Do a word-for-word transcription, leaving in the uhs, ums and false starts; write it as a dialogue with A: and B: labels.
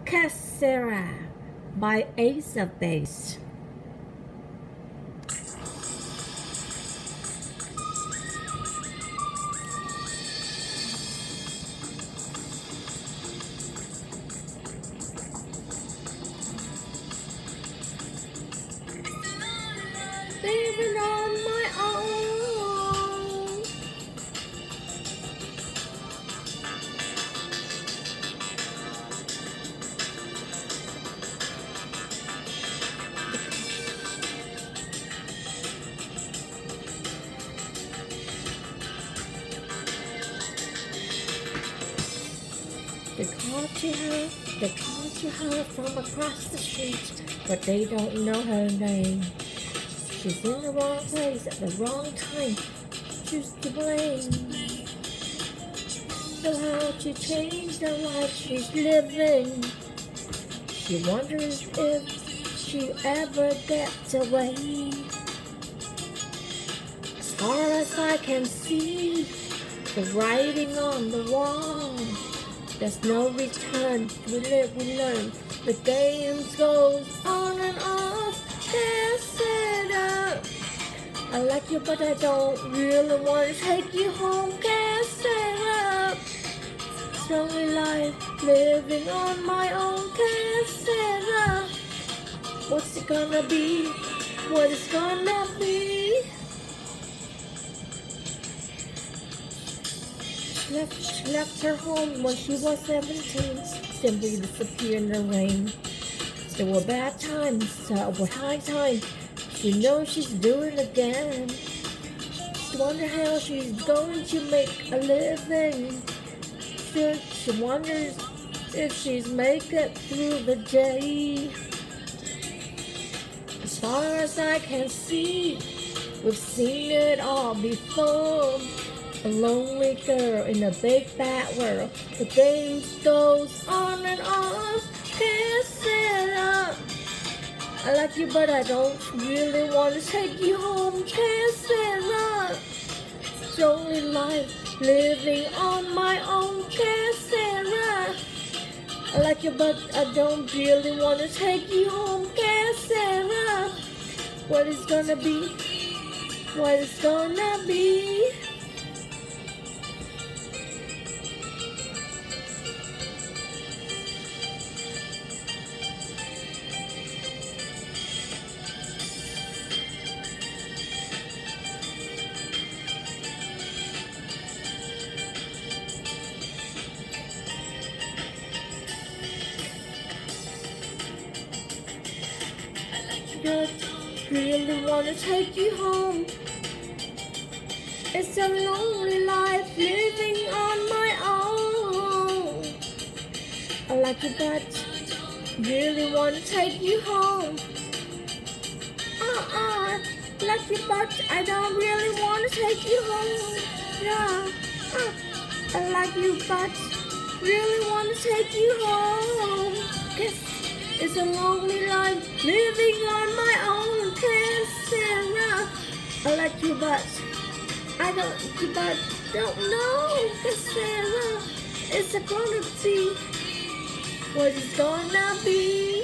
A: Cassera by Ace of Base. Living on my own. They called to her, they called to her from across the street, but they don't know her name. She's in the wrong place at the wrong time. Choose to blame. So how to change the life she's living? She wonders if she ever gets away. As far as I can see, the writing on the wall. There's no return. We live, we learn. The games goes on and off. Can't set up. I like you, but I don't really want to take you home. Can't set up. It's only life, living on my own. Can't set up. What's it gonna be? What it's gonna be? She left, she left her home when she was seventeen. Simply disappeared in the rain. There were bad times, so were high times. She knows she's doing it again. She wonders how she's going to make a living. She, she wonders if she's make it through the day. As far as I can see, we've seen it all before. A lonely girl in a big bad world. The game goes on and on. Can't set up. I like you, but I don't really want to take you home. Can't set up. It's only life, living on my own. Can't set up. I like you, but I don't really want to take you home. Can't set up. What is gonna be? What is gonna be? Just really want to take you home. It's a lonely life, living on my own. I like you, but really want to take you home. Uh-uh, like you, but I don't really want to take you home. Yeah, uh, I like you, but really want to take you home. Guess it's a lonely life, living on my own. Can't set up. I like you, but I don't, but don't know. Can't set up. It's a gonna be what it's gonna be.